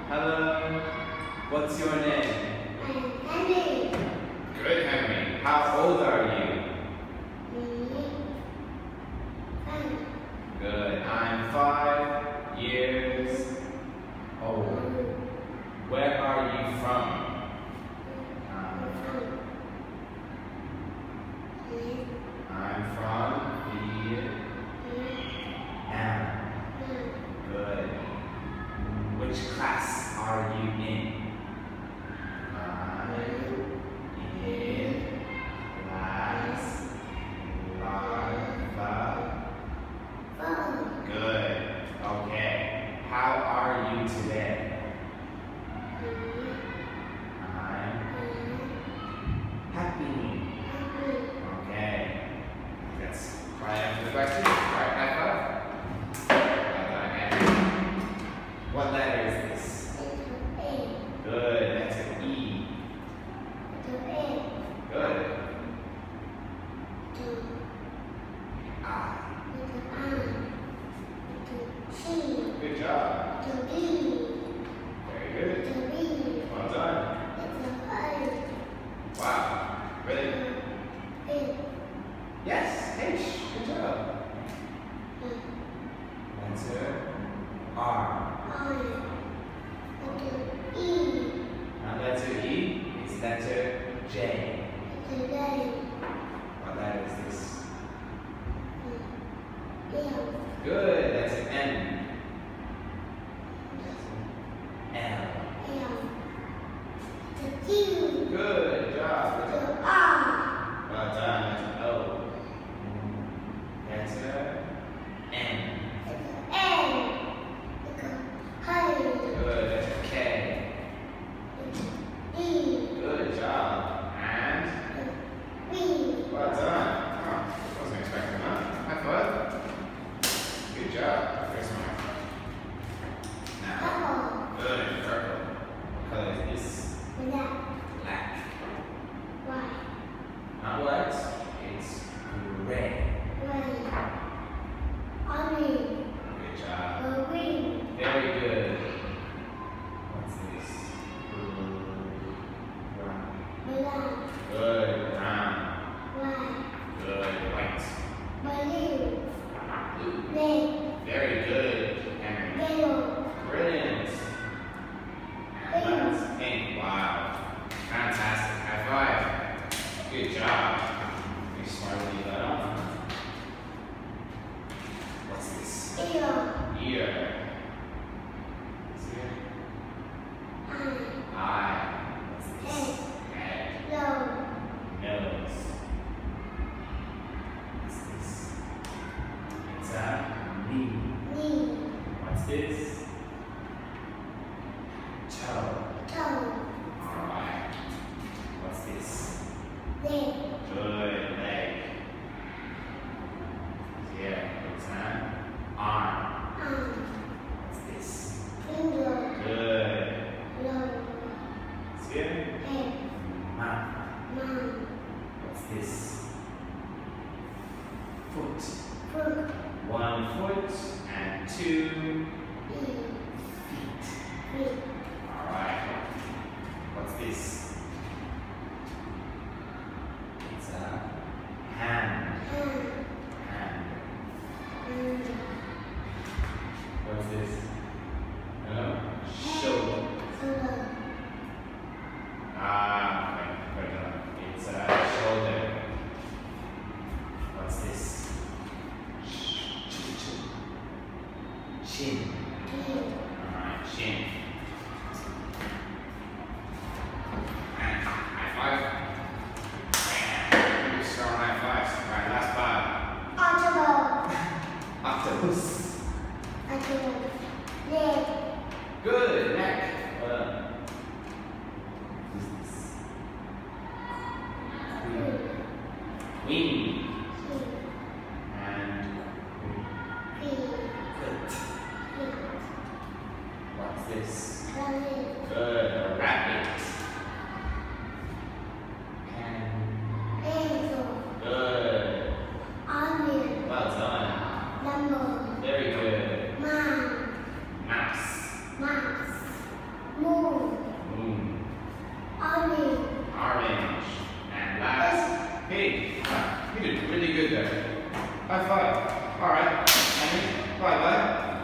Hello. What's your name? I'm Henry. Good, Henry. How old are you? Good. I'm 5 years old. Where are you from? I'm from Vietnam. Good. Which class are you in? I'm in class Larva. Good. Okay. How are you today? I'm happy. Okay. Let's try after the question. All right, high five. What letter is this? Good. That's an E. Good. I. Good job. Very good. Well done. Wow. Really? Yes. H. Good job. Letter R. Now letter E is letter J. What letter is this? Good. That's an M. L. Good job. Good job. Well done. That's an O. Letter N. Good. That's a K. Good job. And well done. Oh, wasn't expecting that. High five. Good job. Here's mine. Now. Good. Purple. What color is this? Black. Not white. It's gray. Good job. Very good. What's this? Brown. Good. Brown. Good. White. Blue. Very good, Henry. Brilliant. And that's pink. Wow. Fantastic. High five. Good job. Pretty smart when you got on. What's this? Ear. See it? Eye. What's this? Head. Nose. What's this? It's a knee. What's this? Toe. Alright. What's this? Good. Leg. Yeah. It's an arm. What's this? Good. See it? Mouth. What's this? Foot. 1 foot and 2 feet. Alright. What's this? It's a hand. What's this? Shoulder. Okay. Good job. It's a shoulder. What's this? Chin. Alright, chin. And high five. And strong high fives. Alright, last five. Octopus. Good. Neck. Who's this? Wing. And foot. What's this? Good. A rabbit. And good. Well done. Very good. Mouse. Hey, you did really good there. High five. All right, Henry, bye-bye.